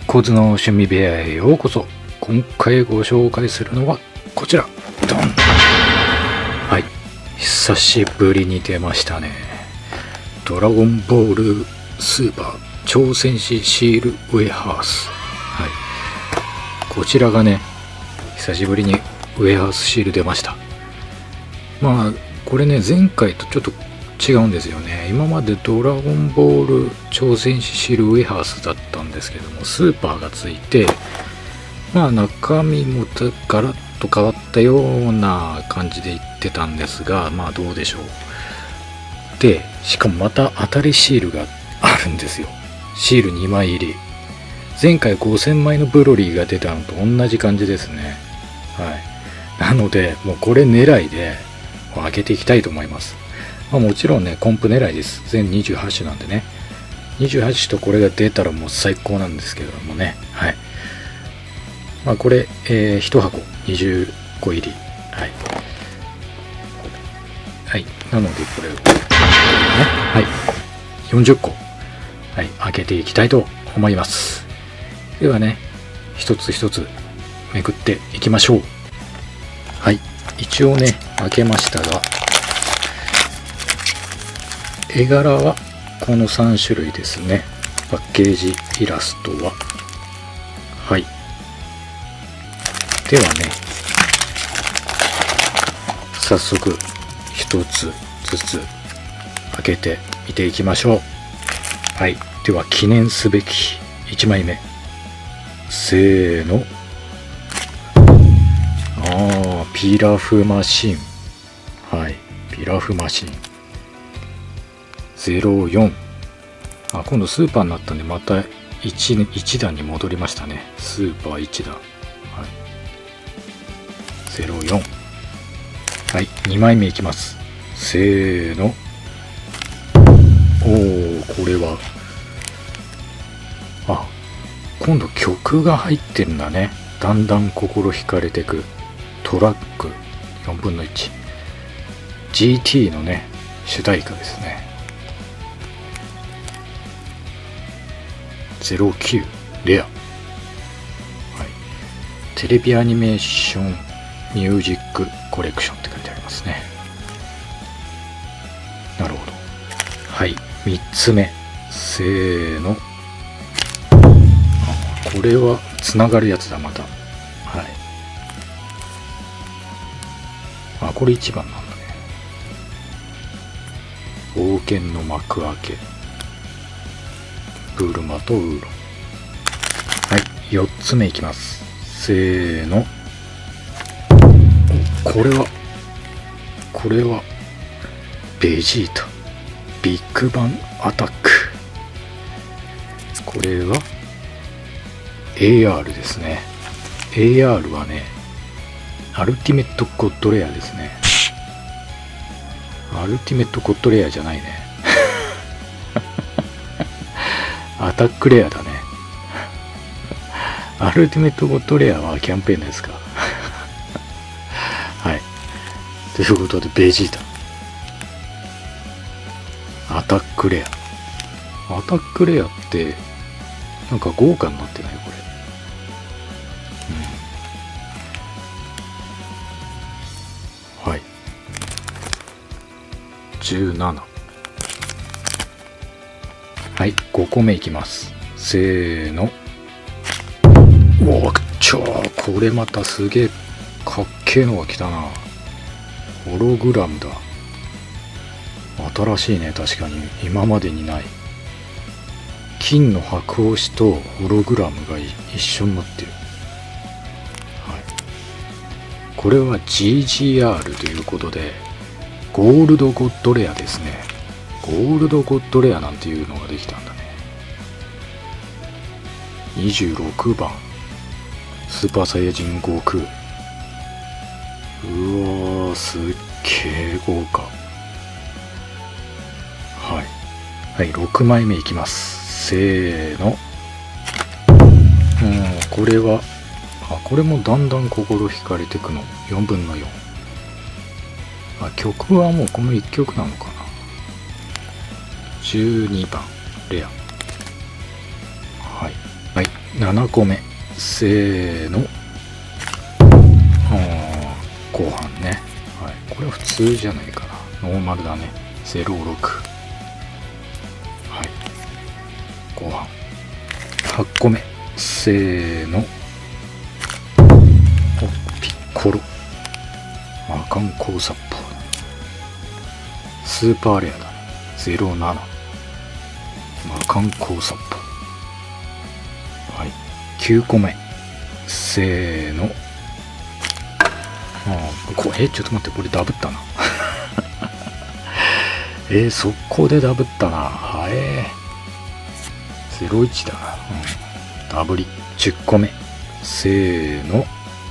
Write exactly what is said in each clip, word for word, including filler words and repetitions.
コツの趣味部屋へようこそ。今回ご紹介するのはこちら。ドン。はい、久しぶりに出ましたね。ドラゴンボールスーパー超戦士シールウェハース。はい、こちらがね、久しぶりにウェハースシール出ました。まあこれね、前回とちょっと違うんですよね。今までドラゴンボール超戦士シールウェハースだったんですけども、スーパーがついて、まあ中身もガラッと変わったような感じで言ってたんですが、まあどうでしょう。でしかもまた当たりシールがあるんですよ。シールにまい入り。前回ごせんまいのブロリーが出たのと同じ感じですね。はい、なのでもうこれ狙いで開けていきたいと思います。まあ、もちろんねコンプ狙いです。全にじゅうはち種なんでね、にじゅうはち種とこれが出たらもう最高なんですけどもね。はい、まあこれ、えー、いち箱にじゅっこ入り。はい、はい、なのでこれを、ね、はい、よんじゅっこ、はい、開けていきたいと思います。ではね、一つ一つめくっていきましょう。はい、一応ね開けましたが、絵柄はこのさん種類ですね。パッケージイラストは、はい、ではね早速一つずつ開けてみていきましょう。はい、では記念すべきいちまいめ、せーの。ああ、ピラフマシン。はい、ピラフマシンゼロよん。あ、今度スーパーになったんでまた 1, 1段に戻りましたね。スーパーいち段、はい、ゼロよん。はい、にまいめいきます。せーの。おお、これは、あ、今度曲が入ってるんだね。だんだん心惹かれてくトラックよんぶんのいち ジーティー のね主題歌ですね。ゼロきゅうレア、はい、テレビアニメーションミュージックコレクションって書いてありますね。なるほど。はい、みっつめ、せーの。あ、これはつながるやつだまた。はい、あ、これいちばんなんだね。冒険の幕開け、ブルマとウーロン。はい、よっつめいきます。せーの。これはこれはベジータビッグバンアタック。これは エーアール ですね。 エーアール はねアルティメットゴッドレアですね。アルティメットゴッドレアじゃないねアタックレアだねアルティメットゴッドレアはキャンペーンですかはい、ということでベジータアタックレア。アタックレアってなんか豪華になってないこれ。うん、はい、じゅうなな。はい、ごこめいきます。せーの。おお、ちょー、これまたすげえかっけえのが来たな。ホログラムだ。新しいね。確かに今までにない。金の箔押しとホログラムが一緒になってる。はい、これは ジージーアール ということでゴールドゴッドレアですね。ゴールドゴッドレアなんていうのができたんだね。にじゅうろくばんスーパーサイヤ人悟空。うわー、すっげえ豪華。はいはい、ろくまいめいきます。せーの。うん、これはあ、これもだんだん心惹かれてくのよんぶんのよん。あ、曲はもうこのいっきょくなのかな。じゅうにばんレア。はいはい、 ななこめ、せーの。あー後半ね、はい、これは普通じゃないかな、ノーマルだね。ゼロろく、はい、後半はちこめ、せーの。おピッコロ、魔漢光殺法、スーパーレアだね。ゼロなな、魔漢光殺法、はい、きゅうこめ、せーの。ああ、これ、え、ちょっと待って、これダブったな。えー、速攻でダブったな。はえー。ゼロいちだな。うん、ダブり。じゅっこめ。せーの。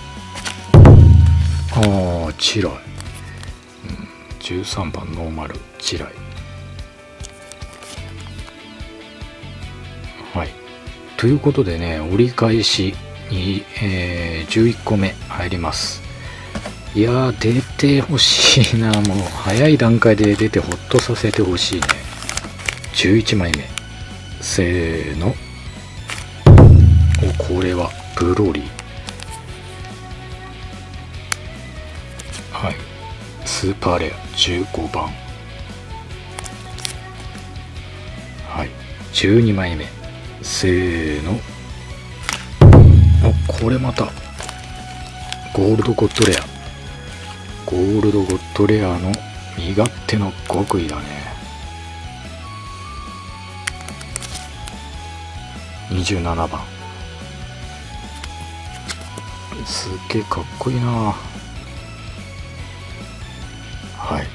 ああ、チライ。うん、じゅうさんばんノーマル、チライ。はい。ということでね、折り返しに、えー、じゅういっこめ入ります。いやー、出てほしいな。もう早い段階で出てホッとさせてほしいね。じゅういちまいめ、せーの。お、これはブロリー、はい、スーパーレアじゅうごばん、はい、じゅうにまいめ、せーの。お、これまたゴールドゴッドレア、ゴールドゴッドレアの身勝手の極意だね。にじゅうななばん、すっげえかっこいいな。はい、はい、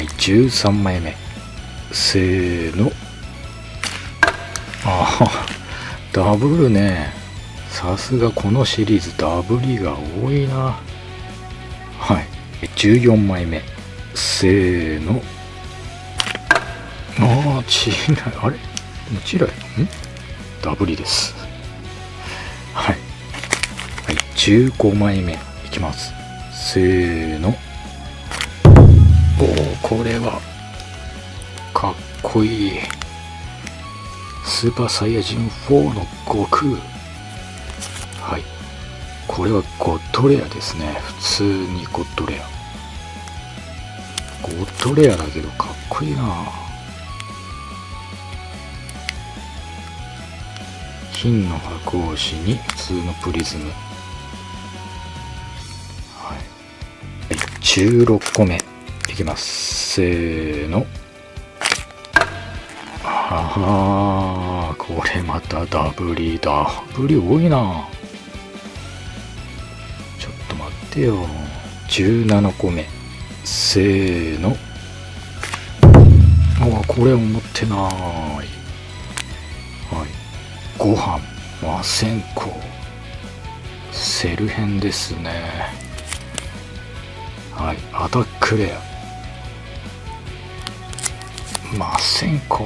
じゅうさんまいめ、せーの。ああ、ダブルね。さすがこのシリーズダブりが多いな。はい、じゅうよんまいめ、せーの。ああ、チライ、あれチライんダブりです。はい、はい、じゅうごまいめいきます。せーの。おお、これはかっこいい。スーパーサイヤ人フォーの悟空。はい、これはゴッドレアですね。普通にゴッドレア、ゴッドレアだけどかっこいいな。金の箱押しに普通のプリズム。はい、じゅうろっこめいきます。せーの。ああ、これまたダブリダブリ多いな。ちょっと待ってよ。じゅうななこめ、せーの。あ、これ思ってない。はい、ごはん、魔線香、セル編ですね。はい、アタックレア、魔線香、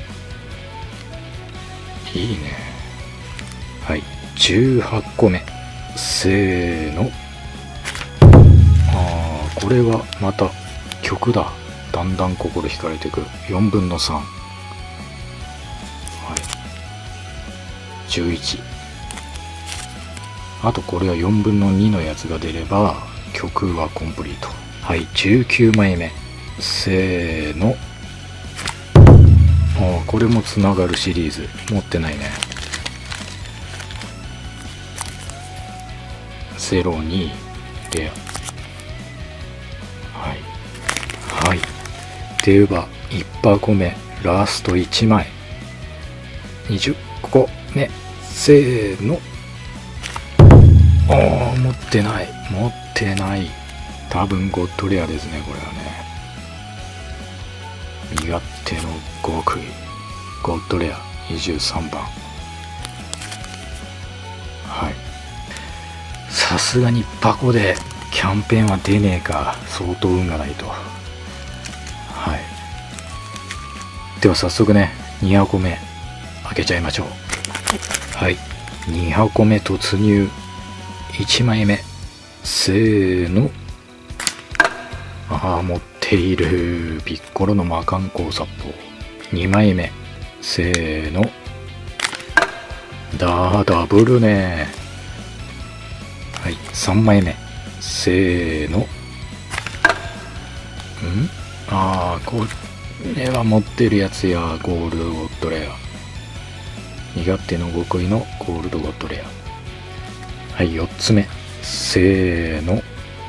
いいね。はい、じゅうはちこめ、せーの。ああ、これはまた曲だ。だんだん心惹かれていく。よんぶんのさん、はい、じゅういち。あとこれはよんぶんのにのやつが出れば曲はコンプリート。はい、じゅうきゅうまいめ、せーの。ああ、これもつながるシリーズ持ってないね。ゼロにレア。はい、はい、ではいちぱこめ、ラストいちまい、にじゅっこめ、せーの。ああ、持ってない、持ってない。多分ゴッドレアですね、これはね。身勝手の極意、ゴッドレアにじゅうさんばん。はい、さすがに箱でキャンペーンは出ねえか。相当運がないと。はい、では早速ね、にはこめ開けちゃいましょう。はい、にはこめ突入。いちまいめ、せーの。ああ、持っている。ピッコロの魔漢光殺法。にまいめ、せーの。 だダブルね。はい、さんまいめ。せーの。んああ、これは持ってるやつや。ゴールドゴッドレア。苦手の極意のゴールドゴッドレア。はい、よっつめ。せーの。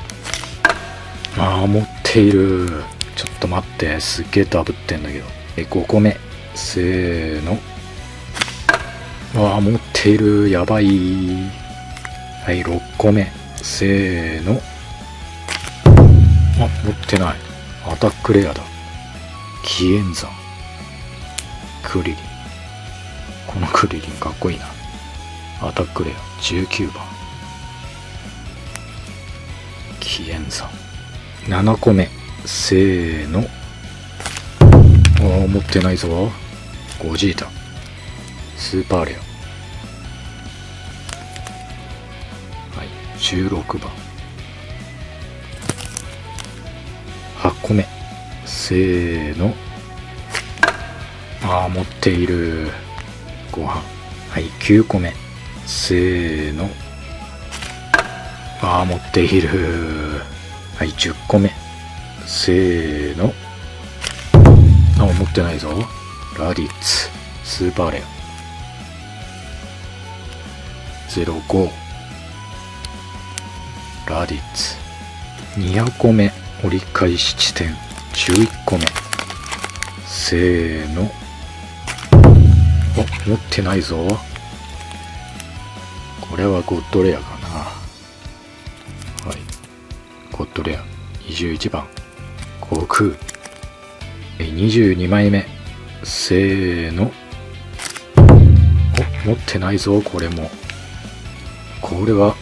ああ、持っている。ちょっと待って、すっげえダブってんだけど。え、ごこめ。せーの。ああ、持っている。やばい。はい、ろっこめ。せーの。あ、持ってない。アタックレアだ。紀元山。クリリン。このクリリンかっこいいな。アタックレアじゅうきゅうばん。紀元山。ななこめ。せーの。ああ、持ってないぞ。ゴジータ。スーパーレア。はい、じゅうろくばん。はっこめ。せーの。ああ、持っている。ごはん。はい、きゅうこめ。せーの。ああ、持っている。はい、じゅっこめ。せーの。ああ、持ってないぞ。ラディッツ。スーパーレア。ゼロご。ラディッツ。にひゃくこめ。折り返し地点。じゅういっこめ。せーの。あ、持ってないぞ。これはゴッドレアかな。はい。ゴッドレア。にじゅういちばん。悟空。にじゅうにまいめ。せーの。お、持ってないぞ、これも。これは、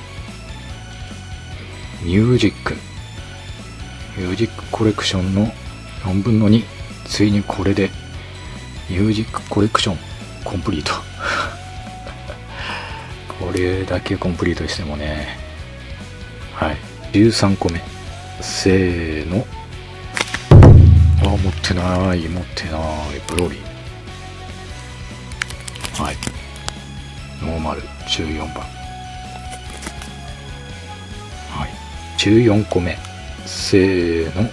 ミュージック。ミュージックコレクションのよんぶんのに。ついにこれで、ミュージックコレクションコンプリート。これだけコンプリートしてもね。はい。じゅうさんこめ。せーの。あ、持ってない、持ってない。ブロリー。はい。ノーマルじゅうよんばん。はい。じゅうよんこめ。せーの。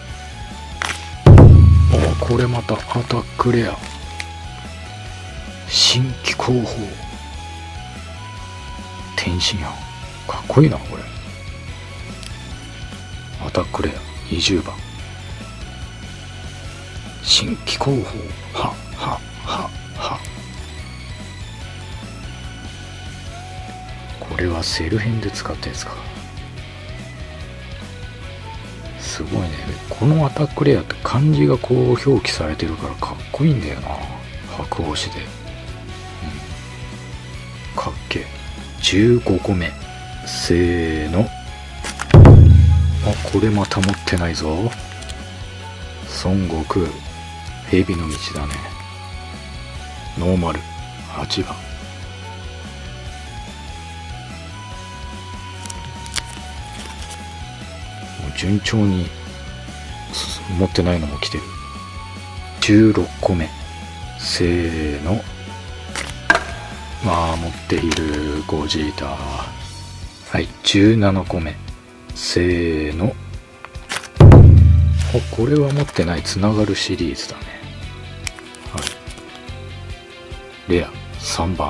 あ、これまたアタックレア。新規候補。天津飯。かっこいいな、これ。アタックレアにじゅうばん。新規候補。はははは。これはセル編で使ったやつか。すごいね。このアタックレアって漢字がこう表記されてるからかっこいいんだよな。白星で。うん。かっけえ。じゅうごこめ。せーの。あ、これまた持ってないぞ。孫悟空。蛇の道だね。ノーマルはちばん。順調に持ってないのも来てる。じゅうろっこめ。せーの。まあ持っている。ゴジータ。はい。じゅうななこめ。せーの。あ、これは持ってない。つながるシリーズだね。はい。レアさんばん。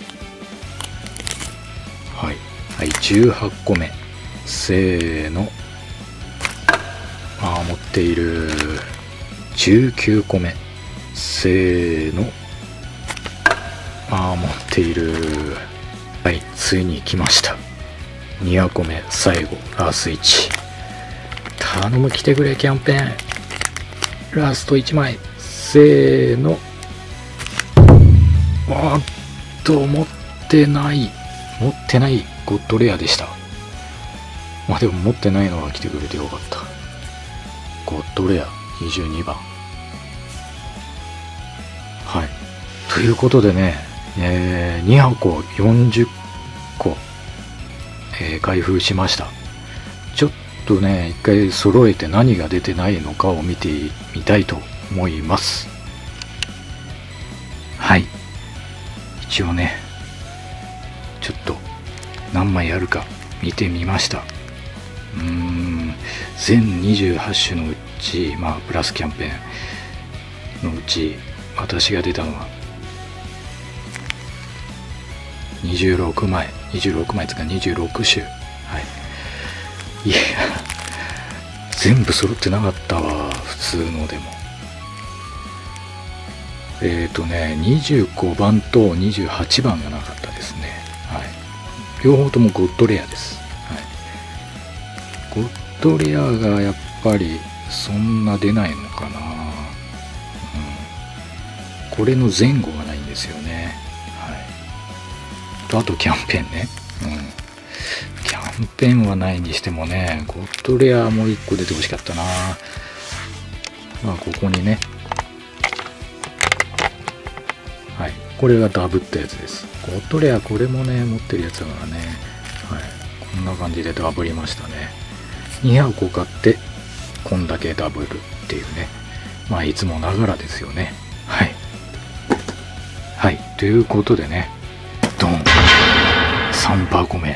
はい。はい。じゅうはっこめ。せーの。ああ、持っている。じゅうきゅうこめ。せーの。ああ、持っている。はい、ついに来ました。にひゃくこめ、最後、ラスいち。頼む、来てくれ、キャンペーン。ラストいちまい。せーの。あーっと、持ってない。持ってないゴッドレアでした。まあでも持ってないのは来てくれてよかった。ゴッドレアにじゅうにばん。はい。ということでね、えー、にはこよんじゅっこ、えー、開封しました。ちょっとね、一回揃えて何が出てないのかを見てみたいと思います。はい。一応ね、 何枚あるか見てみました。うーん全にじゅうはち種のうち、まあプラスキャンペーンのうち私が出たのはにじゅうろくまい、にじゅうろくまいつかにじゅうろく種。はい。いや、全部揃ってなかったわ、普通のでも。えっとね、にじゅうごばんとにじゅうはちばんがなかったですね。はい。両方ともゴッドレアです。はい。ゴッドレアがやっぱりそんな出ないのかな。うん。これの前後がないんですよね。あとキャンペーンね、うん、キャンペーンはないにしてもね、ゴッドレアもういっこ出てほしかったな。まあここにね、はい、これがダブったやつです。ゴッドレアこれもね持ってるやつだからね、はい、こんな感じでダブりましたね。にはこ買ってこんだけダブるっていうね、まあいつもながらですよね。はいはい、ということでね、ドンさんぱこめ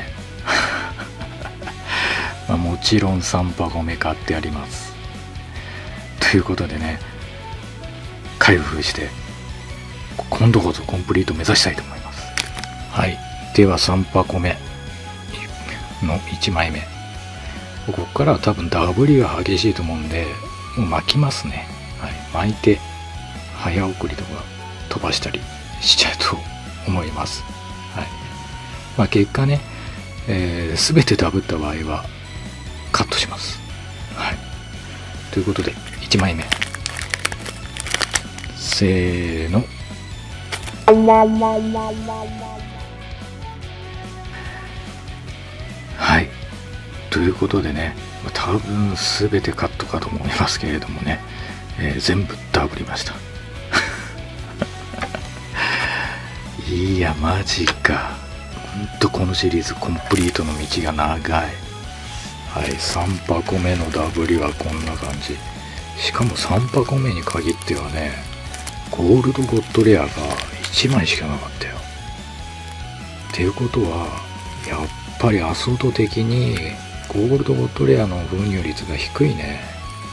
まあもちろんさんぱこめ買ってあります。ということでね、開封して今度こそコンプリート目指したいと思います。はい、ではさんぱこめのいちまいめ、ここからは多分ダブりが激しいと思うんで、もう巻きますね。はい、巻いて早送りとか飛ばしたりしちゃうと思います。はい、まあ結果ね、えー、全てダブった場合はカットします。はい、ということでいちまいめ、せーの、はい、ということでね、多分全てカットかと思いますけれどもね、えー、全部ダブりました。いやマジか、ほんとこのシリーズコンプリートの道が長い。はい、さんぱこめのダブりはこんな感じ。しかもさんぱこめに限ってはね、ゴールドゴッドレアがいちまいしかなかったよ。っていうことはやっぱりアソート的にゴールドゴッドレアの封入率が低いね。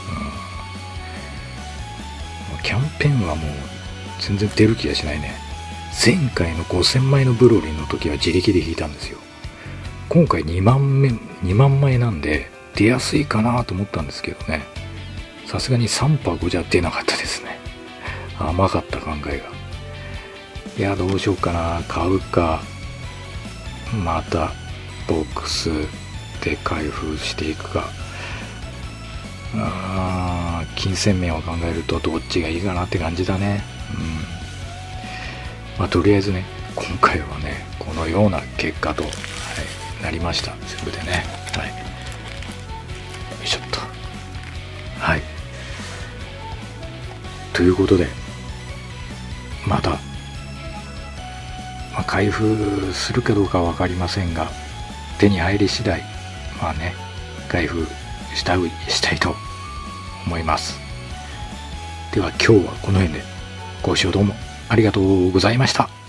うん、キャンペーンはもう全然出る気がしないね。前回のごせんまいのブロリンの時は自力で引いたんですよ。今回にまんめ、にまんまいなんで出やすいかなと思ったんですけどね。さすがにさんぱこじゃ出なかったですね。甘かった考えが。いや、どうしようかな。買うか、またボックスで開封していくか。あー、金銭面を考えるとどっちがいいかなって感じだね。うんまあ、とりあえずね、今回はね、このような結果と、はい、なりました。全部でね。はい。よいしょっと。はい。ということで、また、まあ、開封するかどうかは分かりませんが、手に入り次第、まあね、開封したい、したいと思います。では今日はこの辺で、ご視聴どうもありがとうございました。